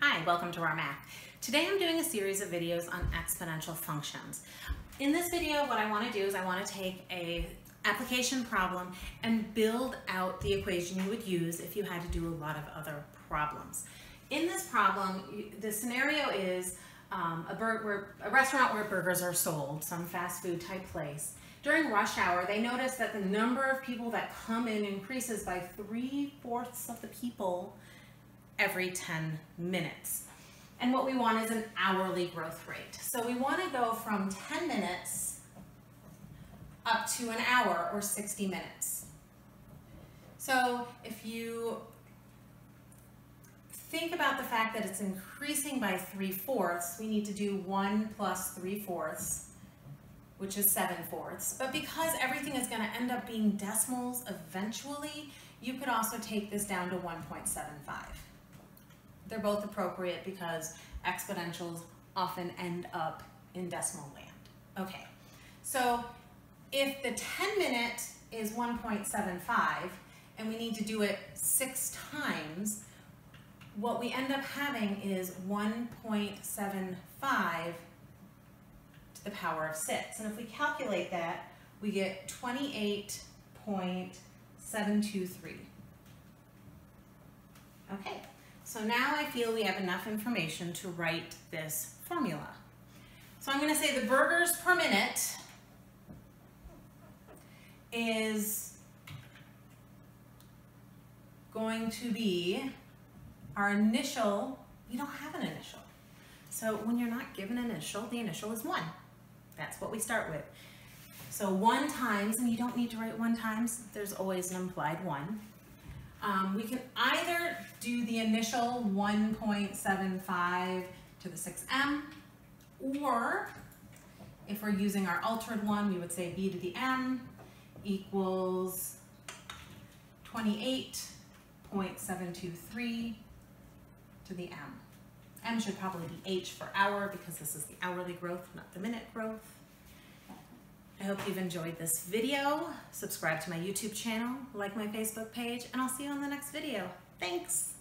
Hi, welcome to our math. Today I'm doing a series of videos on exponential functions. In this video, what I want to do is I want to take a application problem and build out the equation you would use if you had to do a lot of other problems. In this problem, the scenario is a restaurant where burgers are sold, some fast food type place. During rush hour, they notice that the number of people that come in increases by 3/4 of the people every 10 minutes. And what we want is an hourly growth rate. So we want to go from 10 minutes up to an hour or 60 minutes. So if you think about the fact that it's increasing by 3/4, we need to do 1 plus 3/4, which is 7/4. But because everything is going to end up being decimals eventually, you could also take this down to 1.75. They're both appropriate because exponentials often end up in decimal land. Okay, so if the 10-minute is 1.75 and we need to do it 6 times, what we end up having is 1.75 to the power of 6. And if we calculate that, we get 28.723. Okay. So now I feel we have enough information to write this formula. So I'm going to say the burgers per minute is going to be our initial. We don't have an initial. So when you're not given an initial, the initial is 1. That's what we start with. So 1 times, and you don't need to write 1 times, there's always an implied 1. We can either do the initial 1.75 to the 6m, or if we're using our altered one, we would say b to the m equals 28.723 to the m. M should probably be h for hour because this is the hourly growth, not the minute growth. I hope you've enjoyed this video. Subscribe to my YouTube channel, like my Facebook page, and I'll see you on the next video. Thanks!